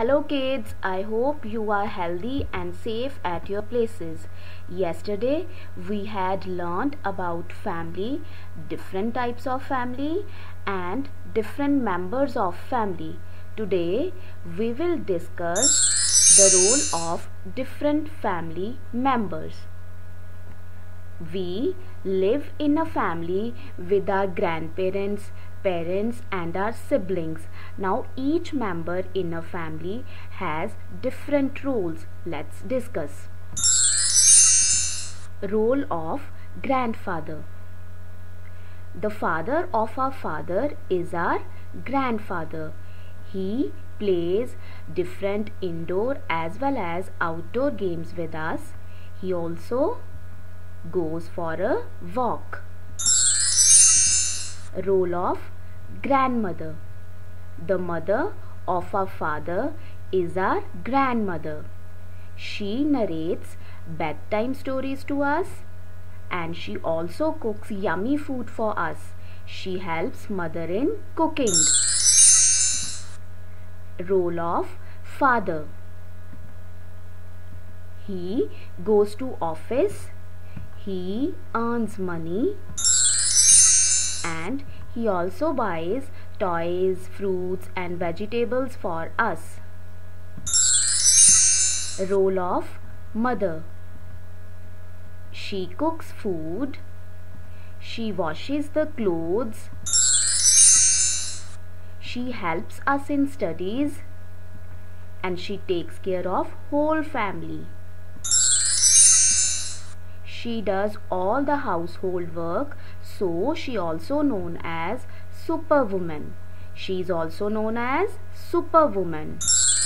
Hello kids, I hope you are healthy and safe at your places. Yesterday we had learned about family, different types of family and different members of family. Today we will discuss the role of different family members. We live in a family with our grandparents, parents and our siblings. Now each member in a family has different roles. Let's discuss. Role of grandfather. The father of our father is our grandfather. He plays different indoor as well as outdoor games with us. He also goes for a walk. Role of grandmother. The mother of our father is our grandmother. She narrates bedtime stories to us and she also cooks yummy food for us. She helps mother in cooking. Role of father. He goes to office. He earns money and he also buys toys, fruits and vegetables for us. Role of mother. She cooks food. She washes the clothes. She helps us in studies and she takes care of whole family. She does all the household work, so she also known as superwoman. She is also known as superwoman.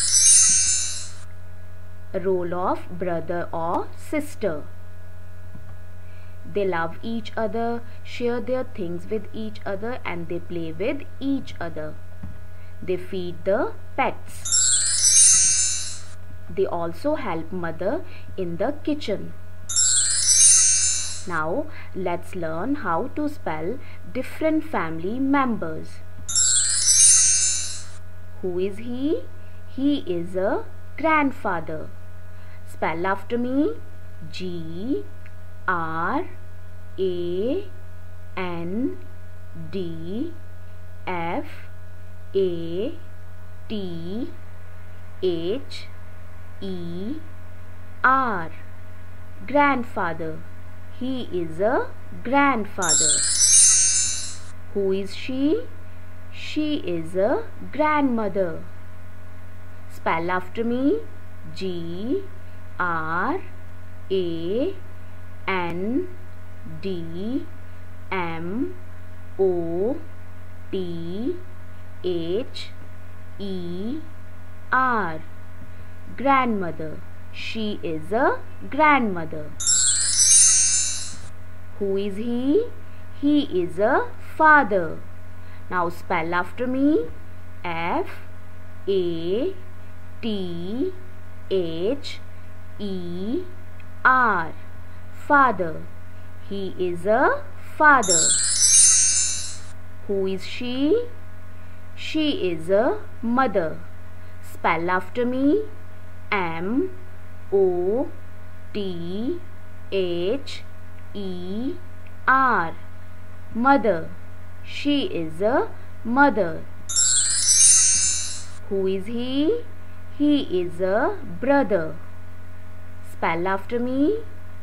Role of brother or sister. They love each other, share their things with each other and they play with each other. They feed the pets. They also help mother in the kitchen. Now let's learn how to spell different family members. Who is he? He is a grandfather. Spell after me. Grandfather. Grandfather. He is a grandfather. Who is she? She is a grandmother. Spell after me. Grandmother. Grandmother. She is a grandmother. Who is he? He is a father. Now spell after me. Father. Father. He is a father. Who is she? She is a mother. Spell after me. Mother. She is a mother. Who is he? He is a brother. Spell after me.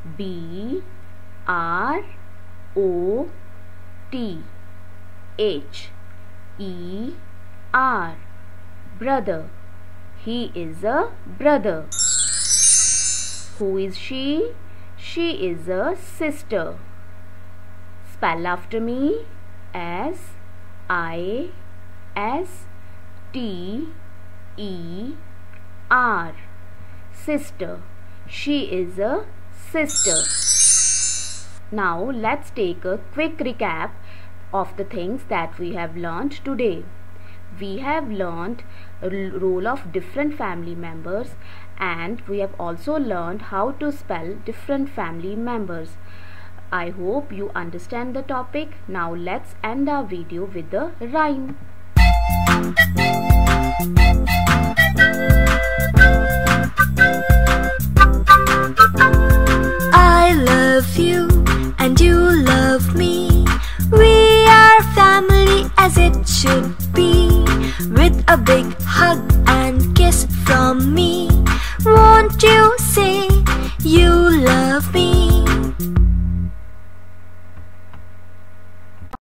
Brother. He is a brother. Who is she? She is a sister. Spell after me. Sister. She is a sister. Now let's take a quick recap of the things that we have learned today. We have learned the role of different family members and we have also learned how to spell different family members. I hope you understand the topic. Now let's end our video with the rhyme. me. Won't you say you love me?